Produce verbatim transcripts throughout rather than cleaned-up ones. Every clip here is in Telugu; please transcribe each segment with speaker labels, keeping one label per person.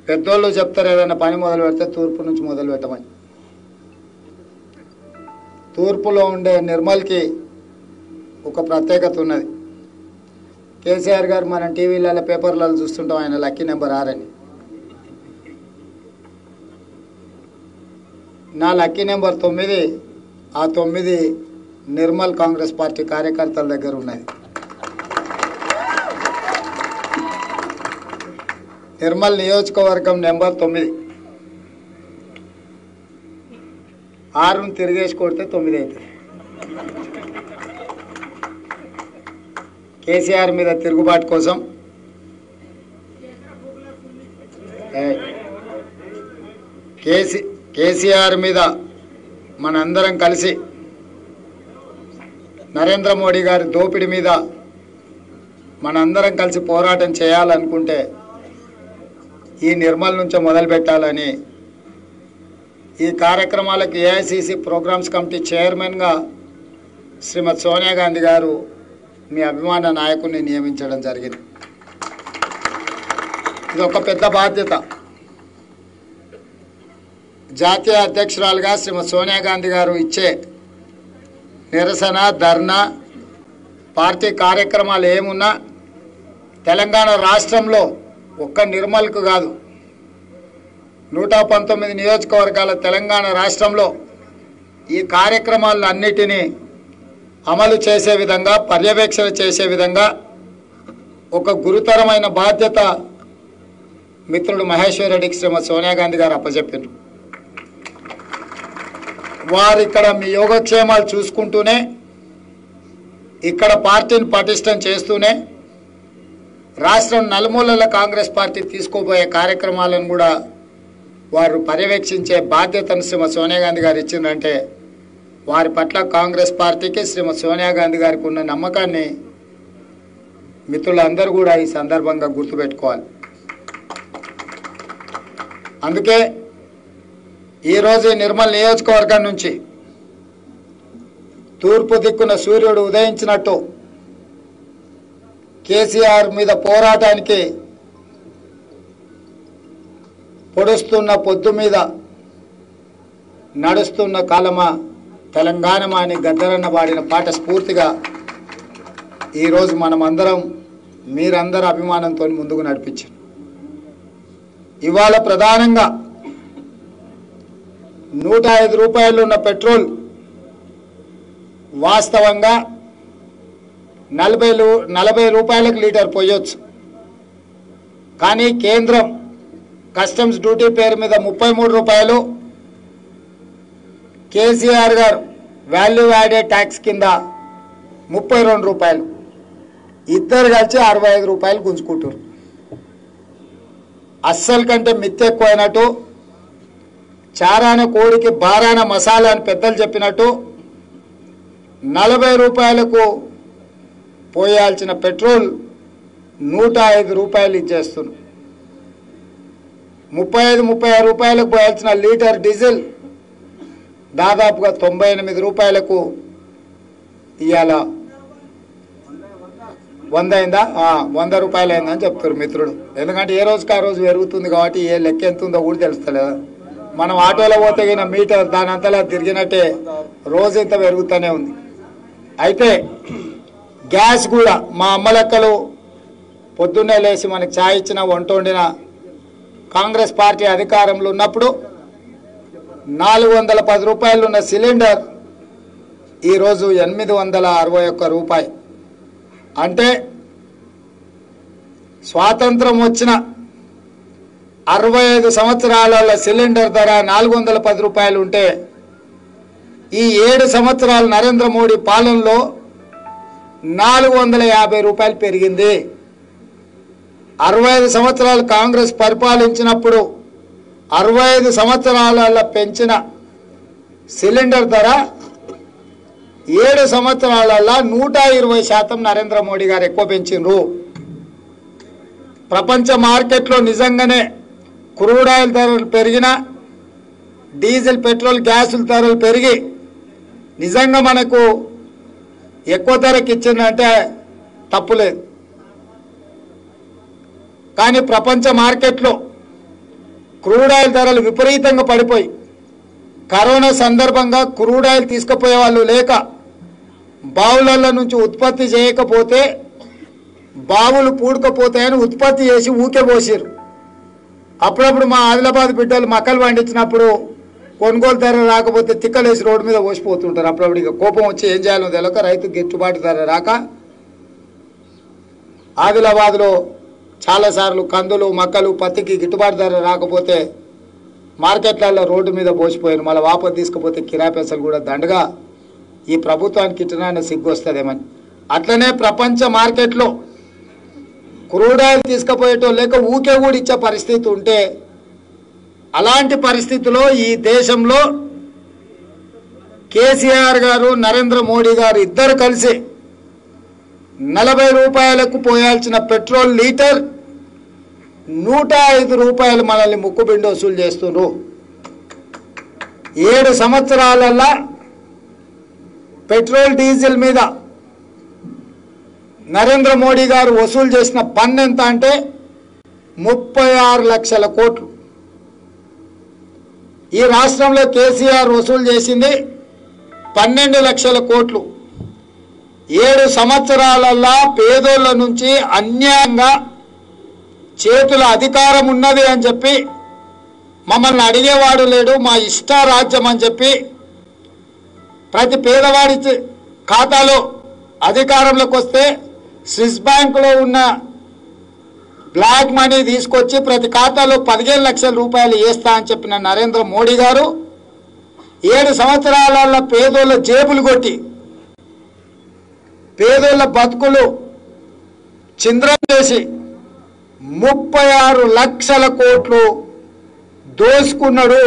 Speaker 1: పెద్దోళ్ళు చెప్తారు ఏదైనా పని మొదలు పెడితే తూర్పు నుంచి మొదలు పెట్టమని. తూర్పులో ఉండే నిర్మల్కి ఒక ప్రత్యేకత ఉన్నది. కేసీఆర్ గారు మనం టీవీలలో పేపర్లలో చూస్తుంటాం ఆయన లక్కీ నెంబర్ ఆరని. నా లక్కీ నెంబర్ తొమ్మిది. ఆ తొమ్మిది నిర్మల్ కాంగ్రెస్ పార్టీ కార్యకర్తల దగ్గర ఉన్నది. నిర్మల్ నియోజకవర్గం నెంబర్ తొమ్మిది. ఆరును తిరిగేసి కొడితే తొమ్మిది అవుతుంది. కేసీఆర్ మీద తిరుగుబాటు కోసం కేసీ కేసీఆర్ మీద మనందరం కలిసి నరేంద్ర మోడీ గారి దోపిడీ మీద మనందరం కలిసి పోరాటం చేయాలనుకుంటే ఈ నిర్మల్ నుంచి మొదలు పెట్టాలని ఈ కార్యక్రమాలకు ఏఐసిసి ప్రోగ్రామ్స్ కమిటీ చైర్మన్గా శ్రీమతి సోనియా గాంధీ గారు మీ అభిమాన నాయకుడిని నియమించడం జరిగింది. ఇది ఒక పెద్ద బాధ్యత. జాతీయ అధ్యక్షురాలుగా శ్రీమతి సోనియా గాంధీ గారు ఇచ్చే నిరసన ధర్నా పార్టీ కార్యక్రమాలు ఏమున్నా తెలంగాణ రాష్ట్రంలో ఒక్క నిర్మల్కు కాదు నూట పంతొమ్మిది నియోజకవర్గాల తెలంగాణ రాష్ట్రంలో ఈ కార్యక్రమాలను అన్నిటినీ అమలు చేసే విధంగా పర్యవేక్షణ చేసే విధంగా ఒక గురుతరమైన బాధ్యత మిత్రుడు మహేశ్వర్ రెడ్డికి శ్రీమతి సోనియా గాంధీ గారు అప్పచెప్పారు. వారు ఇక్కడ మీ యోగక్షేమాలు చూసుకుంటూనే ఇక్కడ పార్టీని పటిష్టం చేస్తూనే రాష్ట్రం నలుమూలల కాంగ్రెస్ పార్టీ తీసుకోబోయే కార్యక్రమాలను కూడా వారు పర్యవేక్షించే బాధ్యతను శ్రీమతి సోనియా గాంధీ గారు ఇచ్చిందంటే వారి పట్ల కాంగ్రెస్ పార్టీకి శ్రీమతి సోనియా గాంధీ గారికి ఉన్న నమ్మకాన్ని మిత్రులందరూ కూడా ఈ సందర్భంగా గుర్తుపెట్టుకోవాలి. అందుకే ఈరోజు నిర్మల్ నియోజకవర్గం నుంచి తూర్పు దిక్కున సూర్యుడు ఉదయించినట్టు కేసీఆర్ మీద పోరాటానికి పొడుస్తున్న పొద్దు మీద నడుస్తున్న కాలమా తెలంగాణమా అని గద్దరన్న పాడిన పాట స్ఫూర్తిగా ఈరోజు మనమందరం మీరందరూ అభిమానంతో ముందుకు నడిపించారు. ఇవాళ ప్రధానంగా నూట ఐదు రూపాయలు ఉన్న పెట్రోల్ వాస్తవంగా నలభై నలభై రూపాయలకు లీటర్ పోయొచ్చు. కానీ కేంద్రం కస్టమ్స్ డ్యూటీ పేరు మీద ముప్పై మూడు రూపాయలు కేసీఆర్ గారు వాల్యూ యాడెడ్ ట్యాక్స్ కింద ముప్పై రెండు రూపాయలు ఇద్దరు కలిసి అరవై ఐదు రూపాయలు గుంజుకుంటారు. అస్సలు కంటే మిత్తి ఎక్కువైనట్టు చారాన కోడికి బారాన మసాలా అని పెద్దలు చెప్పినట్టు నలభై రూపాయలకు పోయాల్సిన పెట్రోల్ నూట ఐదు రూపాయలు ఇచ్చేస్తున్నారు. ముప్పై ఐదు ముప్పై ఆరు రూపాయలకు పోయాల్సిన లీటర్ డీజిల్ దాదాపుగా తొంభై ఎనిమిది రూపాయలకు ఇవాళ వంద అయిందా వంద రూపాయలు అయిందని చెప్తారు మిత్రుడు. ఎందుకంటే ఏ రోజుకి ఆ రోజు పెరుగుతుంది కాబట్టి ఏ లెక్క ఎంత ఉందో కూడా తెలుస్తలేదా. మనం ఆటోలో పోతే గిన మీటర్ దాని అంతలా తిరిగినట్టే రోజు ఇంత పెరుగుతూనే ఉంది. అయితే గ్యాస్ కూడా మా అమ్మ లెక్కలు పొద్దున్నే లేచి మనకి ఛాయ్ ఇచ్చిన వంట వండిన కాంగ్రెస్ పార్టీ అధికారంలో ఉన్నప్పుడు నాలుగు వందల పది రూపాయలు ఉన్న సిలిండర్ ఈరోజు ఎనిమిది వందల అరవై ఒక్క రూపాయి. అంటే స్వాతంత్రం వచ్చిన అరవై ఐదు సంవత్సరాల సిలిండర్ ధర నాలుగు వందల పది రూపాయలు ఉంటే ఈ ఏడు సంవత్సరాలు నరేంద్ర మోడీ పాలనలో నాలుగు వందల యాభై రూపాయలు పెరిగింది. అరవై ఐదు సంవత్సరాలు కాంగ్రెస్ పరిపాలించినప్పుడు అరవై ఐదు సంవత్సరాల పెంచిన సిలిండర్ ధర ఏడు సంవత్సరాలలో నూట ఇరవై శాతం నరేంద్ర మోడీ గారు ఎక్కువ పెంచిండ్రు. ప్రపంచ మార్కెట్లో నిజంగానే క్రూడ్ ఆయిల్ ధరలు పెరిగినా డీజిల్ పెట్రోల్ గ్యాసుల ధరలు పెరిగి నిజంగా మనకు ఎక్కువ ధరకి ఇచ్చిందంటే తప్పులేదు. కానీ ప్రపంచ మార్కెట్లో క్రూడ్ ఆయిల్ ధరలు విపరీతంగా పడిపోయి కరోనా సందర్భంగా క్రూడ్ ఆయిల్ తీసుకుపోయే వాళ్ళు లేక బావుల నుంచి ఉత్పత్తి చేయకపోతే బావులు పూడకపోతాయని ఉత్పత్తి చేసి ఊకే పోసారు. అప్పుడప్పుడు మా ఆదిలాబాద్ బిడ్డలు మక్కలు పండించినప్పుడు కొనుగోలు ధర రాకపోతే తిక్కలేసి రోడ్డు మీద పోసిపోతుంటారు. అప్పుడప్పుడు ఇక కోపం వచ్చి ఏం చేయాలో తెలియక రైతు గిట్టుబాటు ధర రాక ఆదిలాబాద్లో చాలాసార్లు కందులు మక్కలు పత్తికి గిట్టుబాటు ధర రాకపోతే మార్కెట్లలో రోడ్డు మీద పోసిపోయారు. మళ్ళీ వాపసు తీసుకుపోతే కిరాయి పైసలు కూడా దండగా ఈ ప్రభుత్వానికి ఇట్లా సిగ్గు వస్తుందేమని. అట్లనే ప్రపంచ మార్కెట్లో క్రూడ్ ఆయిల్ తీసుకుపోయేటో లేక ఊకే కూడా ఇచ్చే పరిస్థితి ఉంటే అలాంటి పరిస్థితిలో ఈ దేశంలో కేసీఆర్ గారు నరేంద్ర మోడీ గారు ఇద్దరు కలిసి నలభై రూపాయలకు పోయాల్సిన పెట్రోల్ లీటర్ నూట ఐదు రూపాయలు మనల్ని ముక్కుబిండి వసూలు చేస్తున్నారు. ఏడు సంవత్సరాలలో పెట్రోల్ డీజిల్ మీద నరేంద్ర మోడీ గారు వసూలు చేసిన పన్ను ఎంత అంటే ముప్పై ఆరు లక్షల కోట్లు. ఈ రాష్ట్రంలో కేసీఆర్ వసూలు చేసింది పన్నెండు లక్షల కోట్లు. ఏడు సంవత్సరాలల్లా పేదోళ్ళ నుంచి అన్యాయంగా చేతుల అధికారం ఉన్నది అని చెప్పి మమ్మల్ని అడిగేవాడు లేడు, మా ఇష్టారాజ్యం అని చెప్పి ప్రతి పేదవాడి ఖాతాలో అధికారంలోకి వస్తే స్విస్ బ్యాంకులో ఉన్న బ్లాక్ మనీ తీసుకొచ్చి ప్రతి ఖాతాలో పదిహేను లక్షల రూపాయలు వేస్తా అని చెప్పిన నరేంద్ర మోడీ గారు ఏడు సంవత్సరాల పేదోళ్ళ జేబులు కొట్టి పేదోళ్ళ బతుకులు చింద్రం చేసి ముప్పై ఆరు లక్షల కోట్లు దోసుకున్నాడు.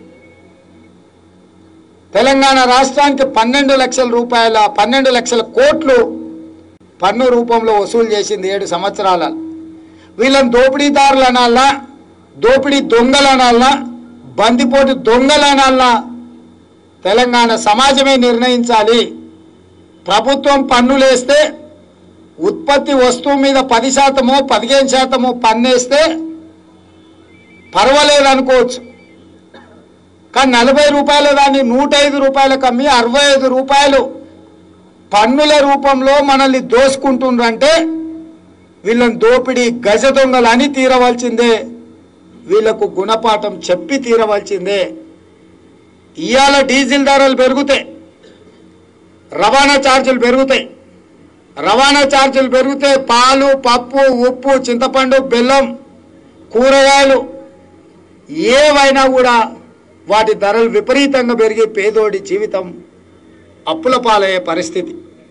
Speaker 1: తెలంగాణ రాష్ట్రానికి పన్నెండు లక్షల రూపాయల పన్నెండు లక్షల కోట్లు పన్ను రూపంలో వసూలు చేసింది ఏడు సంవత్సరాల. వీళ్ళని దోపిడీదారులు అనాలా, దోపిడీ దొంగలు అనాలా, బందిపోటు దొంగలు అనాలా తెలంగాణ సమాజమే నిర్ణయించాలి. ప్రభుత్వం పన్నులేస్తే ఉత్పత్తి వస్తువు మీద పది శాతమో పదిహేను శాతమో పన్నేస్తే పర్వాలేదు అనుకోవచ్చు. కానీ నలభై రూపాయల దాన్ని నూట ఐదు రూపాయలకు అమ్మి అరవై ఐదు రూపాయలు పన్నుల రూపంలో మనల్ని దోసుకుంటుండ్రంటే వీళ్ళని దోపిడీ గజ దొంగలని తీరవలసిందే, వీళ్లకు గుణపాఠం చెప్పి తీరవలసిందే. ఇవాళ డీజిల్ ధరలు పెరుగుతాయి, రవాణా ఛార్జీలు పెరుగుతాయి. రవాణా ఛార్జీలు పెరిగితే పాలు, పప్పు, ఉప్పు, చింతపండు, బెల్లం, కూరగాయలు ఏవైనా కూడా వాటి ధరలు విపరీతంగా పెరిగి పేదోడి జీవితం అప్పుల పాలయ్యే పరిస్థితి.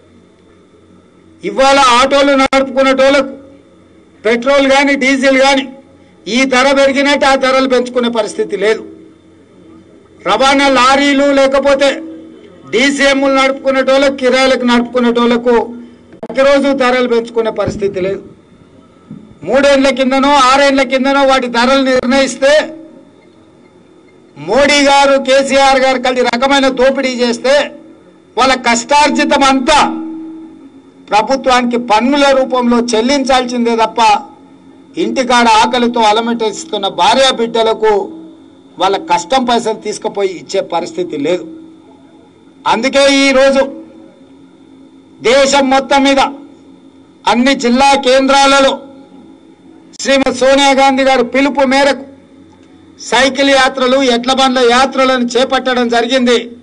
Speaker 1: ఇవాళ ఆటోలు నడుపుకునేటోళ్ళకు పెట్రోల్ కానీ డీజిల్ కానీ ఈ ధర పెరిగినట్టు ఆ ధరలు పెంచుకునే పరిస్థితి లేదు. రవాణా లారీలు లేకపోతే డీసీఎంలు నడుపుకునేటోళ్ళకు కిరాయిలకు నడుపుకునేటోళ్లకు ప్రతిరోజు ధరలు పెంచుకునే పరిస్థితి లేదు. మూడేళ్ల కిందనో ఆరేళ్ల కిందనో వాటి ధరలు నిర్ణయిస్తే మోడీ గారు కేసీఆర్ గారు కలిసి రకమైన దోపిడీ చేస్తే వాళ్ళ కష్టార్జితం అంతా ప్రభుత్వానికి పన్నుల రూపంలో చెల్లించాల్సిందే తప్ప ఇంటికాడ ఆకలితో అలమటిస్తున్న భార్య బిడ్డలకు వాళ్ళ కష్టం పైసలు తీసుకుపోయి ఇచ్చే పరిస్థితి లేదు. అందుకే ఈరోజు దేశం మొత్తం మీద అన్ని జిల్లా కేంద్రాలలో శ్రీమతి సోనియా గాంధీ గారు పిలుపు మేరకు సైకిల్ యాత్రలు, ఎడ్ల బండ్ల యాత్రలను చేపట్టడం జరిగింది.